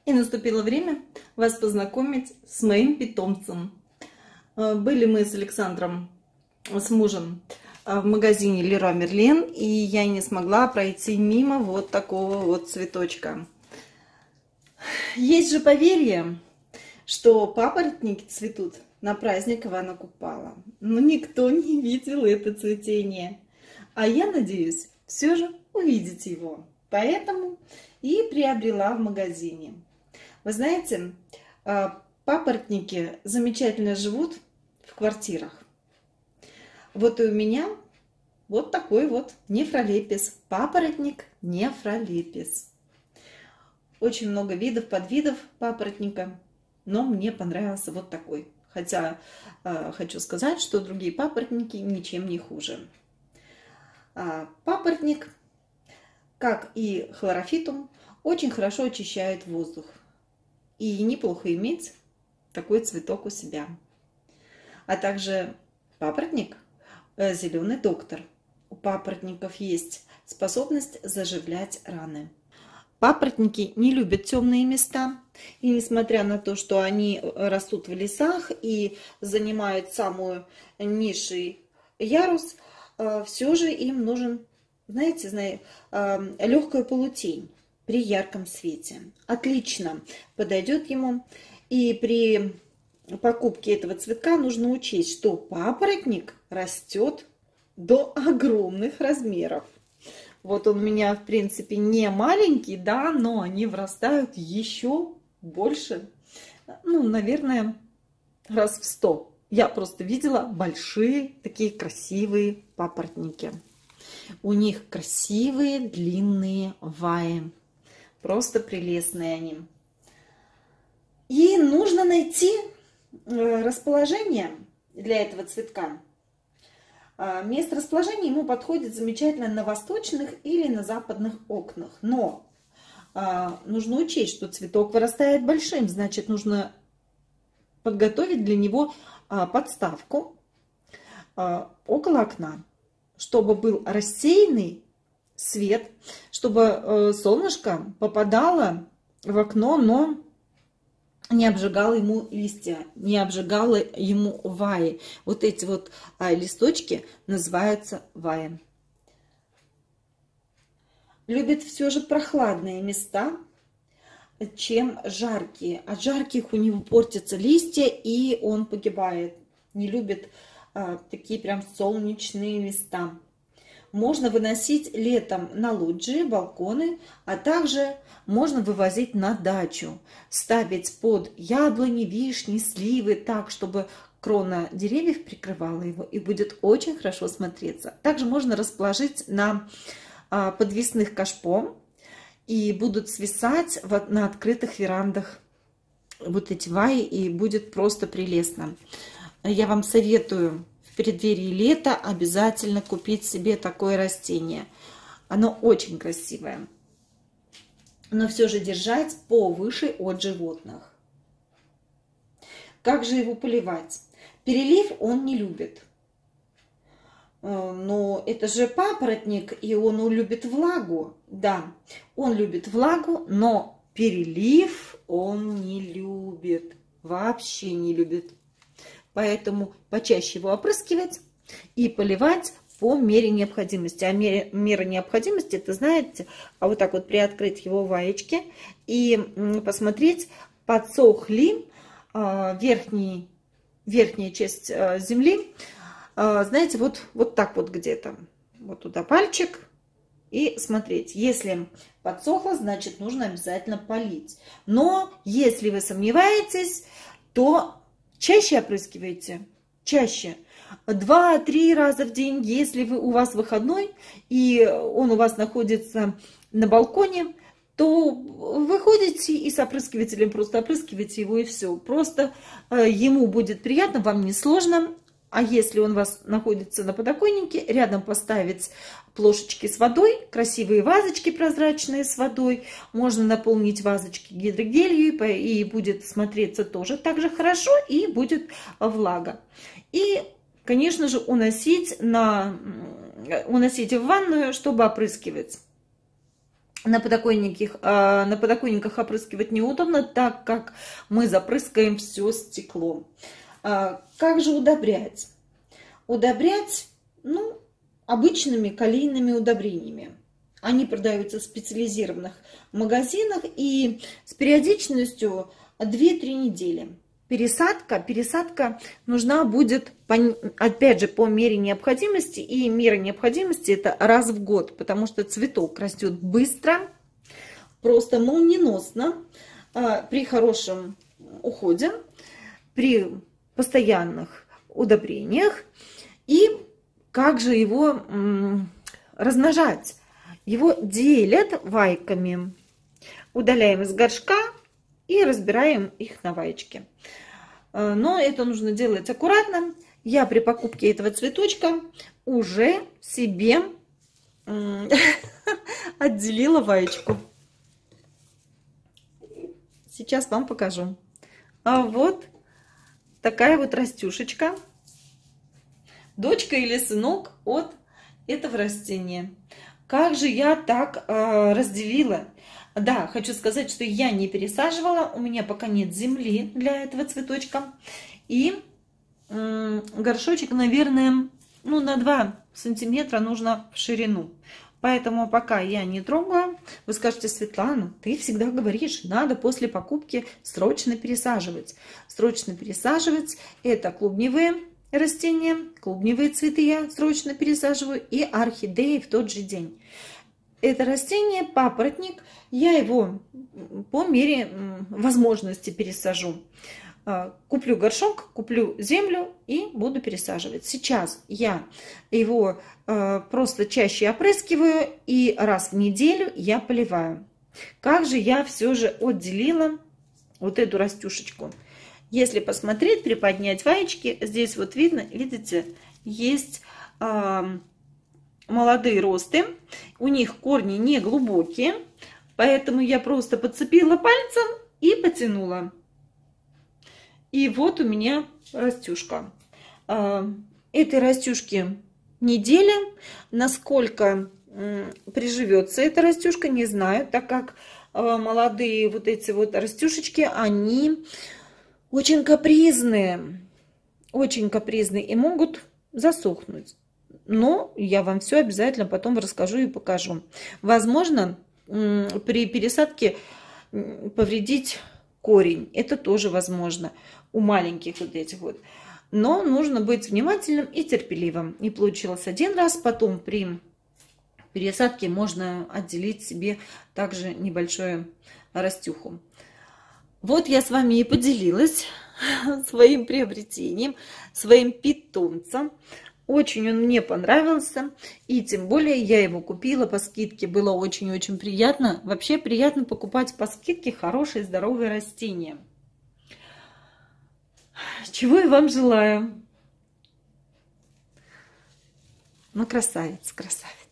И наступило время вас познакомить с моим питомцем. Были мы с Александром, с мужем, в магазине Леруа Мерлен, и я не смогла пройти мимо вот такого вот цветочка. Есть же поверье, что папоротники цветут на праздник Ивана Купала. Но никто не видел это цветение. А я надеюсь все же увидеть его. Поэтому и приобрела в магазине. Вы знаете, папоротники замечательно живут в квартирах. Вот и у меня вот такой вот нефролепис. Папоротник нефролепис. Очень много видов, подвидов папоротника, но мне понравился вот такой. Хотя хочу сказать, что другие папоротники ничем не хуже. Папоротник, как и хлорофитум, очень хорошо очищает воздух. И неплохо иметь такой цветок у себя. А также папоротник – зеленый доктор. У папоротников есть способность заживлять раны. Папоротники не любят темные места. И несмотря на то, что они растут в лесах и занимают самую низший ярус, все же им нужен, знаете, легкая полутень при ярком свете. Отлично подойдет ему. И при покупке этого цветка нужно учесть, что папоротник растет до огромных размеров. Вот он у меня, в принципе, не маленький, да, но они вырастают еще больше. Ну, наверное, раз в 100. Я просто видела большие, такие красивые папоротники. У них красивые длинные ваи. Просто прелестные они. И нужно найти расположение для этого цветка. Место расположения ему подходит замечательно на восточных или на западных окнах. Но нужно учесть, что цветок вырастает большим. Значит, нужно подготовить для него подставку около окна, чтобы был рассеянный свет, чтобы солнышко попадало в окно, но не обжигало ему листья, не обжигало ему ваи. Вот эти вот листочки называются ваи. Любит все же прохладные места, чем жаркие. От жарких у него портятся листья, и он погибает. Не любит такие прям солнечные места. Можно выносить летом на лоджии, балконы, а также можно вывозить на дачу. Ставить под яблони, вишни, сливы так, чтобы крона деревьев прикрывала его, и будет очень хорошо смотреться. Также можно расположить на подвесных кашпо, и будут свисать на открытых верандах вот эти ваи, и будет просто прелестно. Я вам советую в преддверии лета обязательно купить себе такое растение. Оно очень красивое, но все же держать повыше от животных. Как же его поливать? Перелив он не любит. Но это же папоротник, и он любит влагу. Да, он любит влагу, но перелив он не любит. Вообще не любит. Поэтому почаще его опрыскивать и поливать по мере необходимости. А мера необходимости, это знаете, вот так вот приоткрыть его ваечки и посмотреть, подсохли верхняя часть земли. Знаете, вот так вот где-то. Вот туда пальчик и смотреть. Если подсохло, значит нужно обязательно полить. Но если вы сомневаетесь, то чаще опрыскивайте, чаще. 2-3 раза в день, если у вас выходной, и он у вас находится на балконе, то вы ходите и с опрыскивателем просто опрыскиваете его, и все. Просто ему будет приятно, вам не сложно. А если он у вас находится на подоконнике, рядом поставить плошечки с водой, красивые вазочки прозрачные с водой. Можно наполнить вазочки гидрогелью, и будет смотреться тоже так же хорошо, и будет влага. И, конечно же, уносить в ванную, чтобы опрыскивать. На подоконниках опрыскивать неудобно, так как мы запрыскаем все стекло. Как же удобрять? Удобрять, ну, обычными калийными удобрениями. Они продаются в специализированных магазинах и с периодичностью 2-3 недели. Пересадка нужна будет, опять же, по мере необходимости. И мера необходимости это раз в год, потому что цветок растет быстро, просто молниеносно, при хорошем уходе, при постоянных удобрениях. И как же его размножать? Его делят вайками. Удаляем из горшка и разбираем их на ваечки. Но это нужно делать аккуратно. Я при покупке этого цветочка уже себе отделила ваечку. Сейчас вам покажу. А вот такая вот растюшечка. Дочка или сынок от этого растения. Как же я так разделила? Да, хочу сказать, что я не пересаживала. У меня пока нет земли для этого цветочка. И горшочек, наверное, ну, на 2 сантиметра нужно в ширину. Поэтому пока я не трогаю. Вы скажете: Светлана, ты всегда говоришь, надо после покупки срочно пересаживать. Срочно пересаживать. Это клубневые растения, клубневые цветы я срочно пересаживаю. И орхидеи в тот же день. Это растение, папоротник, я его по мере возможности пересажу. Куплю горшок, куплю землю и буду пересаживать. Сейчас я его просто чаще опрыскиваю и раз в неделю я поливаю. Как же я все же отделила вот эту растюшечку? Если посмотреть, приподнять ваечки, здесь вот видно, видите, есть молодые росты, у них корни не глубокие, поэтому я просто подцепила пальцем и потянула. И вот у меня растюшка. Этой растюшке неделя. Насколько приживется эта растюшка, не знаю, так как молодые вот эти вот растюшечки, они очень капризные и могут засохнуть. Но я вам все обязательно потом расскажу и покажу. Возможно, при пересадке повредить корень. Это тоже возможно у маленьких вот этих вот. Но нужно быть внимательным и терпеливым. Не получилось один раз, потом при пересадке можно отделить себе также небольшую растюху. Вот я с вами и поделилась своим приобретением, своим питомцем. Очень он мне понравился, и тем более я его купила по скидке. Было очень-очень приятно. Вообще приятно покупать по скидке хорошие здоровые растения. Чего я вам желаю. Ну, красавец, красавец.